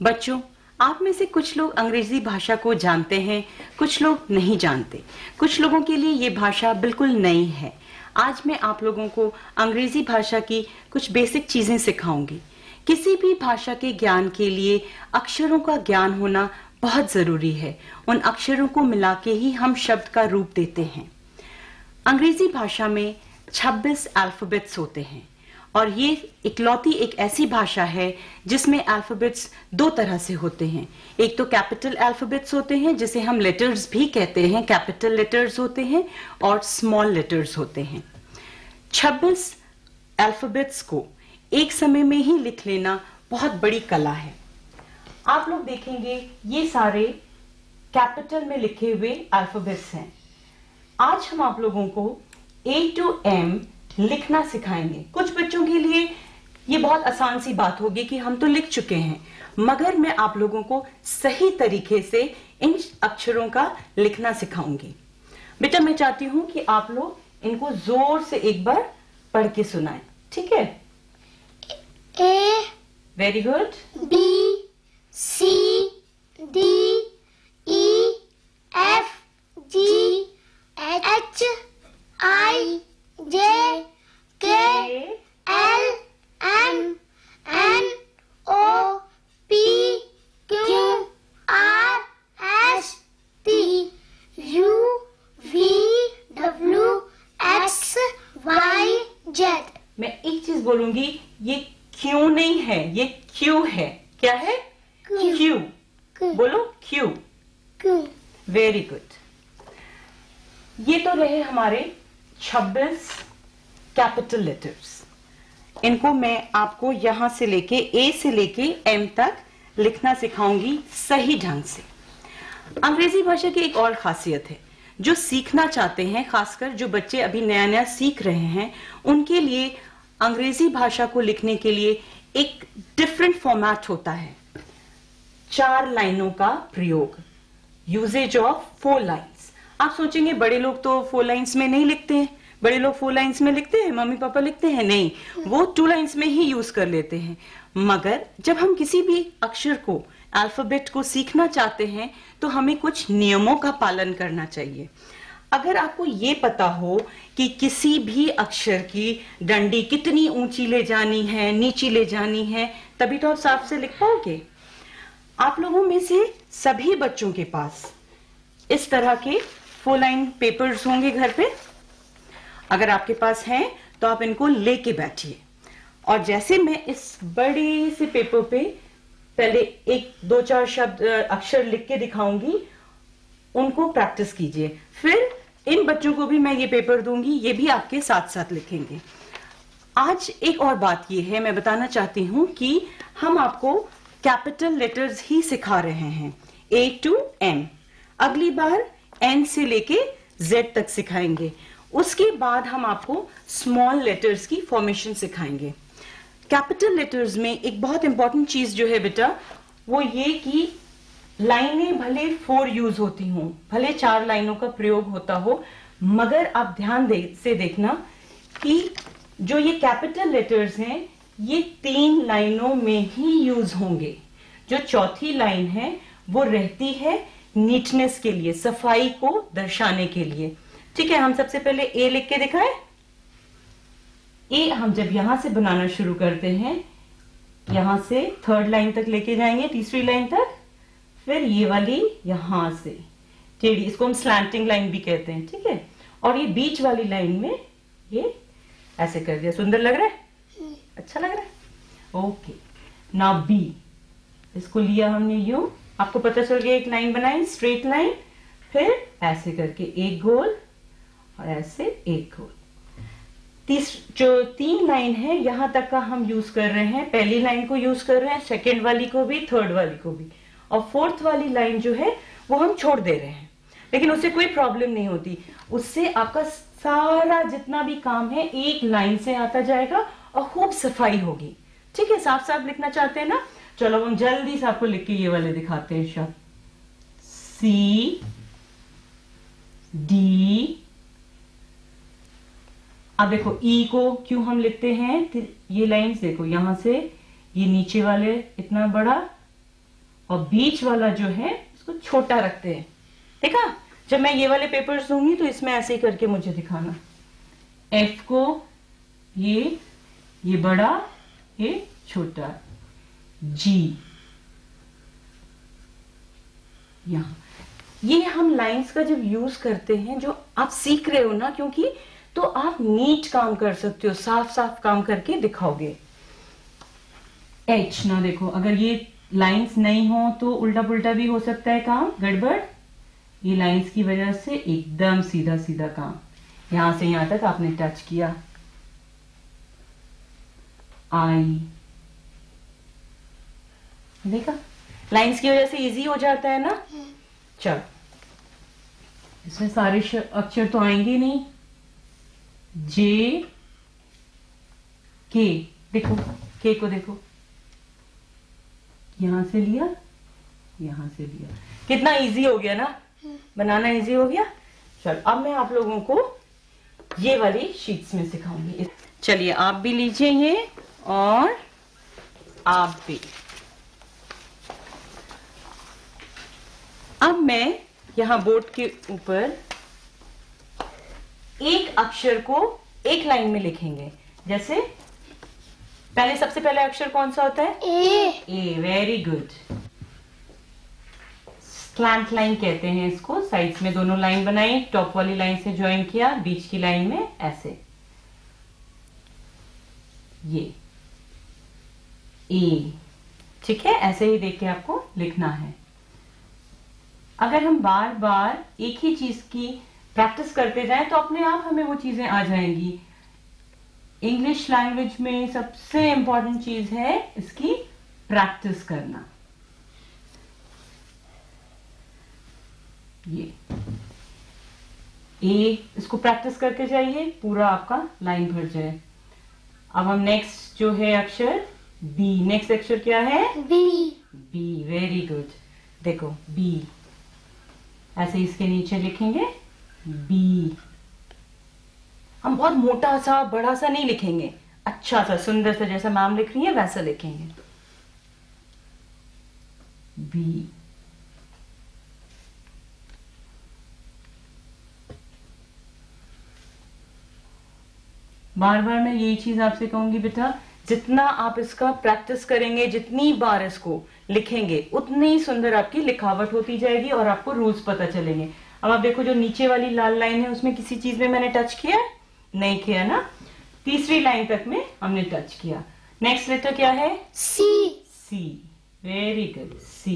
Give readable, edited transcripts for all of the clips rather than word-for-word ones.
बच्चों, आप में से कुछ लोग अंग्रेजी भाषा को जानते हैं, कुछ लोग नहीं जानते। कुछ लोगों के लिए ये भाषा बिल्कुल नई है। आज मैं आप लोगों को अंग्रेजी भाषा की कुछ बेसिक चीजें सिखाऊंगी। किसी भी भाषा के ज्ञान के लिए अक्षरों का ज्ञान होना बहुत जरूरी है। उन अक्षरों को मिला के ही हम शब्द का रूप देते हैं। अंग्रेजी भाषा में 26 अल्फाबेट्स होते हैं और ये इकलौती एक ऐसी भाषा है जिसमें अल्फाबेट्स दो तरह से होते हैं। एक तो कैपिटल अल्फाबेट्स होते हैं जिसे हम लेटर्स भी कहते हैं, कैपिटल लेटर्स होते हैं, और स्मॉल लेटर्स होते हैं। 26 अल्फाबेट्स को एक समय में ही लिख लेना बहुत बड़ी कला है। आप लोग देखेंगे ये सारे कैपिटल में लिखे हुए अल्फाबेट्स हैं। आज हम आप लोगों को A to M लिखना सिखाएंगे। कुछ बच्चों के लिए ये बहुत आसान सी बात होगी कि हम तो लिख चुके हैं, मगर मैं आप लोगों को सही तरीके से इन अक्षरों का लिखना सिखाऊंगी। बेटा, मैं चाहती हूं कि आप लोग इनको जोर से एक बार पढ़ के सुनाएं, ठीक है? A, very good. B, C, D, E, F, G, H, I, J, K, L, M, N, O, P, Q, R, S, T, U, V, W, X, Y, Z। मैं एक चीज बोलूंगी, ये क्यों नहीं है, ये क्यों है। क्या है? क्यों। बोलो क्यों। Very good. ये तो रहे हमारे 26 कैपिटल लेटर्स। इनको मैं आपको यहां से लेके ए से लेके एम तक लिखना सिखाऊंगी सही ढंग से। अंग्रेजी भाषा की एक और खासियत है, जो सीखना चाहते हैं, खासकर जो बच्चे अभी नया नया सीख रहे हैं, उनके लिए अंग्रेजी भाषा को लिखने के लिए एक डिफरेंट फॉर्मेट होता है। 4 लाइनों का प्रयोग, यूजेज ऑफ 4 लाइन्स। आप सोचेंगे बड़े लोग तो 4 लाइन्स में नहीं लिखते हैं। बड़े लोग 4 लाइन्स में लिखते हैं, मम्मी पापा लिखते हैं? नहीं, वो 2 लाइन्स में ही यूज कर लेते हैं। मगर जब हम किसी भी अक्षर को, अल्फाबेट को सीखना चाहते हैं तो हमें कुछ नियमों का पालन करना चाहिए। अगर आपको ये पता हो कि किसी भी अक्षर की डंडी कितनी ऊंची ले जानी है, नीची ले जानी है, तभी तो आप साफ से लिख पाओगे। आप लोगों में से सभी बच्चों के पास इस तरह के 4 लाइन पेपर्स होंगे घर पे। अगर आपके पास हैं तो आप इनको लेके बैठिए और जैसे मैं इस बड़े से पेपर पे पहले 1-2-4 शब्द अक्षर लिख के दिखाऊंगी, उनको प्रैक्टिस कीजिए। फिर इन बच्चों को भी मैं ये पेपर दूंगी, ये भी आपके साथ साथ लिखेंगे। आज एक और बात ये है, मैं बताना चाहती हूं कि हम आपको कैपिटल लेटर्स ही सिखा रहे हैं, A to M। अगली बार N से लेके Z तक सिखाएंगे। उसके बाद हम आपको स्मॉल लेटर्स की फॉर्मेशन सिखाएंगे। कैपिटल लेटर्स में एक बहुत इंपॉर्टेंट चीज जो है बेटा, वो ये कि लाइनें भले 4 यूज होती हों, भले 4 लाइनों का प्रयोग होता हो, मगर आप ध्यान से देखना कि जो ये कैपिटल लेटर्स हैं ये 3 लाइनों में ही यूज होंगे। जो चौथी लाइन है वो रहती है नीटनेस के लिए, सफाई को दर्शाने के लिए। ठीक है, हम सबसे पहले ए लिख के दिखाएं। ए हम जब यहां से बनाना शुरू करते हैं, यहां से 3rd लाइन तक लेके जाएंगे, तीसरी लाइन तक, फिर ये वाली यहां से टेढ़ी, इसको हम स्लैंटिंग लाइन भी कहते हैं, ठीक है। और ये बीच वाली लाइन में ये ऐसे कर दिया। सुंदर लग रहा है? अच्छा लग रहा है? ओके। नाउ बी, इसको लिया हमने यूं, आपको पता चल गया, एक लाइन बनाई, स्ट्रेट लाइन, फिर ऐसे करके एक गोल और ऐसे एक गोल। जो 3 लाइन है यहां तक का हम यूज कर रहे हैं। पहली लाइन को यूज कर रहे हैं, सेकेंड वाली को भी, 3rd वाली को भी, और 4th वाली लाइन जो है वो हम छोड़ दे रहे हैं। लेकिन उससे कोई प्रॉब्लम नहीं होती, उससे आपका सारा जितना भी काम है एक लाइन से आता जाएगा और खूब सफाई होगी। ठीक है, साफ साफ लिखना चाहते हैं ना? चलो हम जल्दी से आपको लिख के ये वाले दिखाते हैं शब्द। C, D। अब देखो ई को क्यों हम लिखते हैं, ये लाइंस देखो, यहां से ये नीचे वाले इतना बड़ा, और बीच वाला जो है उसको छोटा रखते हैं। देखा, जब मैं ये वाले पेपर्स दूंगी तो इसमें ऐसे ही करके मुझे दिखाना। एफ को ये बड़ा, ये छोटा, जी यहां। ये हम लाइंस का जब यूज करते हैं, जो आप सीख रहे हो ना, क्योंकि तो आप नीट काम कर सकते हो, साफ साफ काम करके दिखाओगे। एच ना देखो, अगर ये लाइंस नहीं हो तो उल्टा पुल्टा भी हो सकता है काम, गड़बड़। ये लाइंस की वजह से एकदम सीधा सीधा काम, यहां से यहां तक आपने टच किया। आई, देखा, लाइंस की वजह से इजी हो जाता है ना। चलो, इसमें सारे अक्षर तो आएंगे नहीं। जे के, देखो के को देखो, यहां से लिया, यहां से लिया, कितना इजी हो गया ना, बनाना इजी हो गया। चलो, अब मैं आप लोगों को ये वाली शीट्स में सिखाऊंगी। चलिए, आप भी लीजिए ये, और आप भी। अब मैं यहां बोर्ड के ऊपर एक अक्षर को एक लाइन में लिखेंगे। जैसे पहले, सबसे पहले अक्षर कौन सा होता है? A. Very good. Slant line कहते हैं इसको। साइड्स में दोनों लाइन बनाई, टॉप वाली लाइन से ज्वाइन किया, बीच की लाइन में ऐसे, ये ए। ठीक है, ऐसे ही देख के आपको लिखना है। अगर हम बार बार एक ही चीज की प्रैक्टिस करते जाएं तो अपने आप हमें वो चीजें आ जाएंगी। इंग्लिश लैंग्वेज में सबसे इंपॉर्टेंट चीज है इसकी प्रैक्टिस करना। ये ए, इसको प्रैक्टिस करके जाइए, पूरा आपका लाइन भर जाए। अब हम नेक्स्ट जो है अक्षर बी। नेक्स्ट अक्षर क्या है? बी। B, very good. देखो बी, ऐसे इसके नीचे लिखेंगे बी। हम बहुत मोटा सा बड़ा सा नहीं लिखेंगे, अच्छा सा सुंदर सा, जैसा मैम लिख रही है वैसा लिखेंगे। बी, बार बार मैं यही चीज आपसे कहूंगी बेटा, जितना आप इसका प्रैक्टिस करेंगे, जितनी बार इसको लिखेंगे, उतनी ही सुंदर आपकी लिखावट होती जाएगी और आपको रूल्स पता चलेंगे। अब आप देखो, जो नीचे वाली लाल लाइन है उसमें किसी चीज में मैंने टच किया? नहीं किया ना। तीसरी लाइन तक में हमने टच किया। नेक्स्ट लेटर क्या है? C. C, very good, C.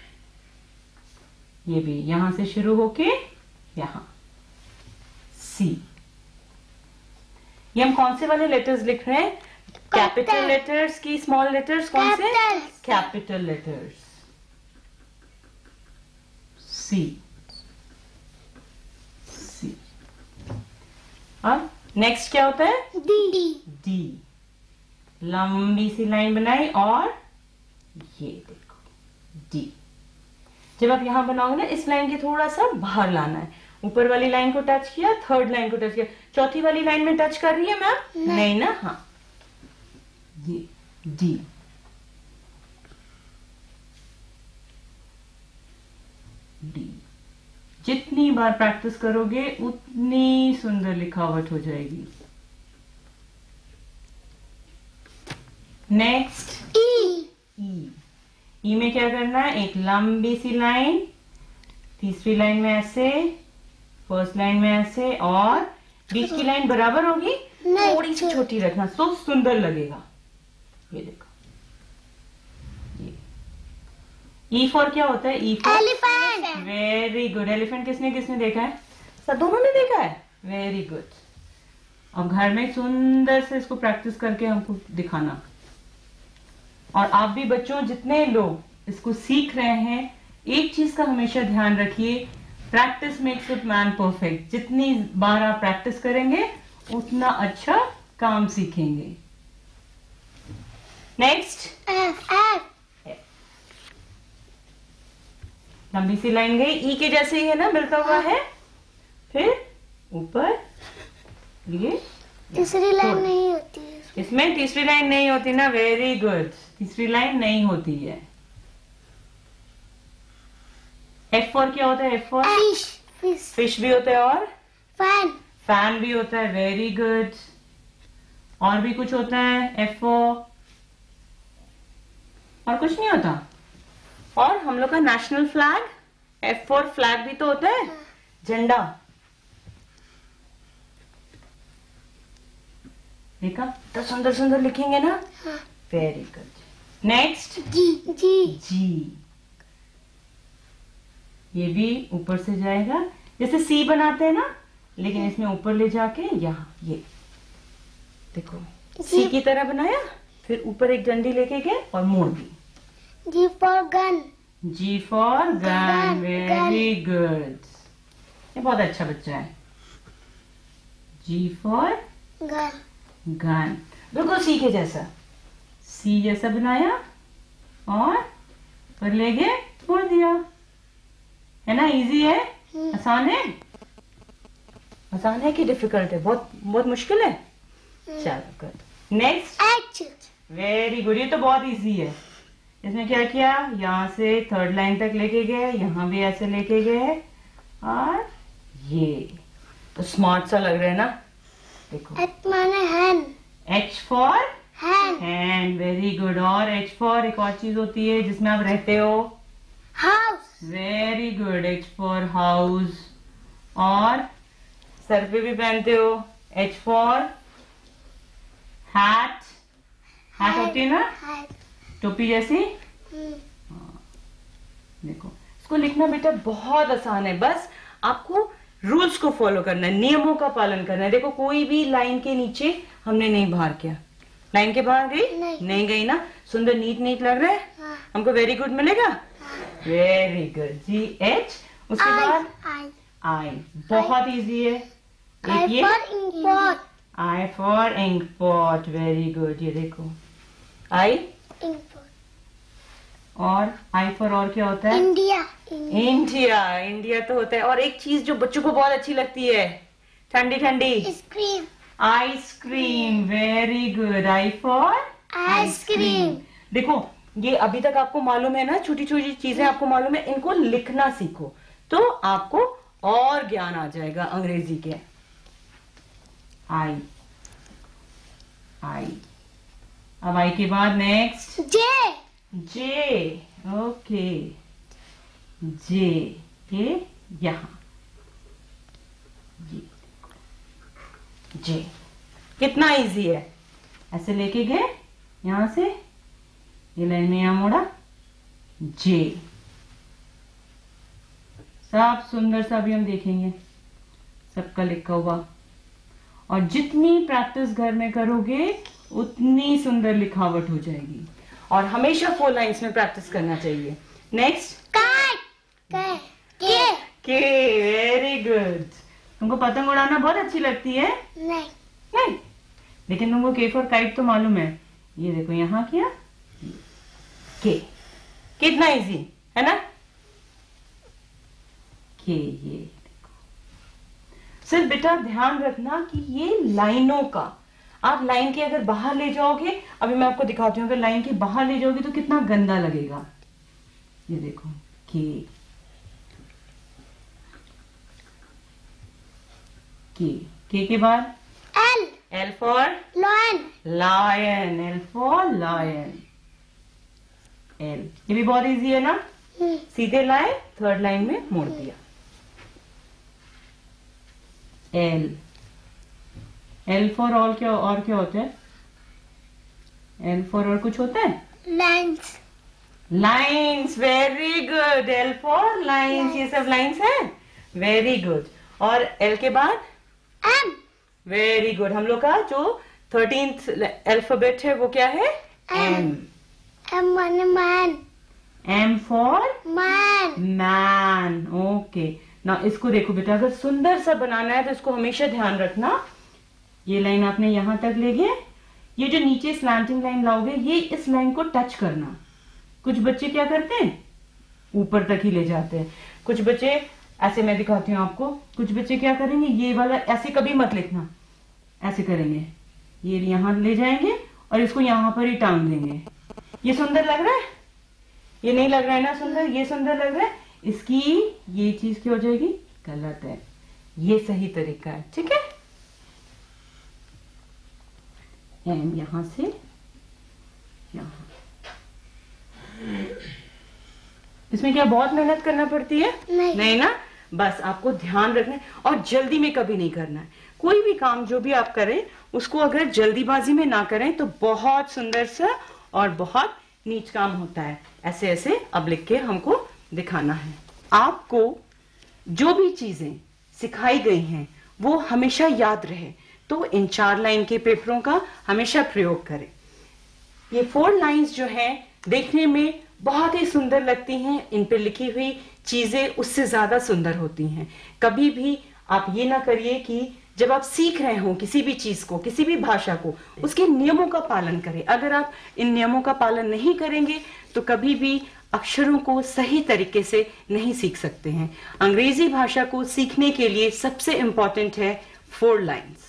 ये भी यहां से शुरू होके यहां, सी। ये हम कौन से वाले लेटर्स लिख रहे हैं? कैपिटल लेटर्स की स्मॉल लेटर्स? कौन से? Capital letters. C, C. अब नेक्स्ट क्या होता है? डी। डी। लंबी सी लाइन बनाई और ये देखो डी। जब आप यहां बनाओगे ना, इस लाइन के थोड़ा सा बाहर लाना है। ऊपर वाली लाइन को टच किया, थर्ड लाइन को टच किया, चौथी वाली लाइन में टच कर रही है मैम? नहीं ना। हाँ, ये डी। डी। जितनी बार प्रैक्टिस करोगे उतनी सुंदर लिखावट हो जाएगी। नेक्स्ट ई। ई। ई में क्या करना है? एक लंबी सी लाइन, तीसरी लाइन में ऐसे, फर्स्ट लाइन में ऐसे, और बीच की लाइन बराबर होगी, थोड़ी सी छोटी रखना तो सुंदर लगेगा। ये देखो, ये ई फॉर क्या होता है? E for elephant. Very good. Elephant किसने किसने देखा है? सब दोनों ने देखा है। Very good. अब घर में सुंदर से इसको प्रैक्टिस करके हमको दिखाना। और आप भी बच्चों, जितने लोग इसको सीख रहे हैं, एक चीज का हमेशा ध्यान रखिए, practice makes it man perfect. जितनी बार आप प्रैक्टिस करेंगे उतना अच्छा काम सीखेंगे। Next F. लंबी सी लाइन गई, ई के जैसे ही है ना, मिलता हुआ है। फिर ऊपर ये तीसरी लाइन नहीं होती है इसमें तीसरी लाइन नहीं होती ना। वेरी गुड, तीसरी लाइन नहीं होती है। F for क्या होता है? F for Fish. Fish. Fish भी होता है, और Fan. फैन भी होता है। Very good. और भी कुछ होता है F for? और कुछ नहीं होता? और हम लोग का national flag F for flag भी तो होता है, झंडा। देखा तो सुंदर सुंदर लिखेंगे ना। Very good. Next G. G. G. ये भी ऊपर से जाएगा, जैसे सी बनाते हैं ना, लेकिन इसमें ऊपर ले जाके यहाँ ये देखो सी की तरह बनाया, फिर ऊपर एक डंडी लेके गए और मोड़ दी। G for gun. G for gun. Gun, very good. ये बहुत अच्छा बच्चा है। जी फॉर Gun. गन, बिल्कुल सी के जैसा, सी जैसा बनाया और पर ले गए छोड़ दिया। है ना? इजी है? आसान है? आसान है कि डिफिकल्ट है? बहुत बहुत मुश्किल है। चलो good. Next H. Very good. ये तो बहुत इजी है। इसमें क्या किया? यहाँ से थर्ड लाइन तक लेके गए, यहाँ भी ऐसे लेके गए, और ये तो स्मार्ट सा लग रहा है ना। देखो H माने hand. H for Hand. Hand. Very good. और H फॉर एक और चीज होती है जिसमें आप रहते हो। House. Very good. H for house. और सर पे भी पहनते हो। H for hat. हैट होती है ना, Hat. टोपी जैसी। देखो इसको लिखना बेटा बहुत आसान है, बस आपको रूल्स को फॉलो करना है, नियमों का पालन करना है। देखो कोई भी लाइन के नीचे हमने नहीं बाहर किया। लाइन के बाहर गई? नहीं। गई ना। सुंदर नीट नीट लग रहा है। हाँ. हमको वेरी गुड मिलेगा। Very good. जी एच, उसके बाद I. आई। बहुत इजी है। I एक ये for import. I for inkpot. Very good. ये देखो आई, Import. और आई फॉर और क्या होता है? India. इंडिया। इंडिया तो होता है। और एक चीज जो बच्चों को बहुत अच्छी लगती है, ठंडी ठंडी Cream. Ice cream. Very good. I for Ice-cream. देखो ये अभी तक आपको मालूम है ना, छोटी छोटी चीजें आपको मालूम है, इनको लिखना सीखो तो आपको और ज्ञान आ जाएगा अंग्रेजी के। आई, आई। अब आई के बाद next J. J. Okay, J ये यहां जी, जे। कितना इजी है। ऐसे लेके गए, यहां से ये लाइन में यहां मोड़ा, जे। सब सुंदर सा भी हम देखेंगे, सबका लिखा हुआ। और जितनी प्रैक्टिस घर में करोगे उतनी सुंदर लिखावट हो जाएगी। और हमेशा 4 लाइन्स में प्रैक्टिस करना चाहिए। Next Kite. K. K. Very good. तुमको पतंग उड़ाना बहुत अच्छी लगती है? नहीं. नहीं, लेकिन तुमको के फॉर काइट तो मालूम है। ये देखो यहां किया, के। कितना इजी है ना। के, ये देखो। सिर्फ बेटा ध्यान रखना कि ये लाइनों का, आप लाइन के अगर बाहर ले जाओगे, अभी मैं आपको दिखाती हूँ, अगर लाइन के बाहर ले जाओगे तो कितना गंदा लगेगा। ये देखो के, के बाद L. L for Lion. Lion. L for lion. L, ये भी बहुत इजी है ना। सीधे लाए, थर्ड लाइन में मोड़ दिया। एल, एल फॉर ऑल क्या, और क्या होता है? एल फॉर और कुछ होता है? Lines. Lines. Very good. L for lines. ये सब लाइन्स है। Very good. और एल के बाद M. Very good. हम लोग का जो 13th अल्फाबेट है वो क्या है? एम। M माने man. M for Man. Man. Okay ना, इसको देखो बेटा, अगर सुंदर सा बनाना है तो इसको हमेशा ध्यान रखना। ये लाइन आपने यहां तक ले गए, ये जो नीचे स्लैंटिंग लाइन लाओगे, ये इस लाइन को टच करना। कुछ बच्चे क्या करते हैं, ऊपर तक ही ले जाते हैं। कुछ बच्चे ऐसे, मैं दिखाती हूँ आपको, कुछ बच्चे क्या करेंगे, ये वाला ऐसे कभी मत लिखना, ऐसे करेंगे, ये यहां ले जाएंगे और इसको यहां पर ही टांग देंगे। ये सुंदर लग रहा है? ये नहीं लग रहा है ना सुंदर? ये सुंदर लग रहा है? इसकी ये चीज क्या हो जाएगी, गलत है, ये सही तरीका है, ठीक है। एम यहां से यहां, इसमें क्या बहुत मेहनत करना पड़ती है? नहीं ना, बस आपको ध्यान रखना है और जल्दी में कभी नहीं करना है। कोई भी काम जो भी आप करें उसको अगर जल्दीबाजी में ना करें तो बहुत सुंदर सा और बहुत नीच काम होता है। ऐसे ऐसे अब लिख के हमको दिखाना है। आपको जो भी चीजें सिखाई गई हैं वो हमेशा याद रहे, तो इन 4 लाइन के पेपरों का हमेशा प्रयोग करें। ये 4 लाइंस जो हैं देखने में बहुत ही सुंदर लगती हैं, इन पे लिखी हुई चीजें उससे ज्यादा सुंदर होती हैं। कभी भी आप ये ना करिए कि जब आप सीख रहे हो किसी भी चीज को, किसी भी भाषा को, उसके नियमों का पालन करें। अगर आप इन नियमों का पालन नहीं करेंगे तो कभी भी अक्षरों को सही तरीके से नहीं सीख सकते हैं। अंग्रेजी भाषा को सीखने के लिए सबसे इंपॉर्टेंट है 4 लाइन्स।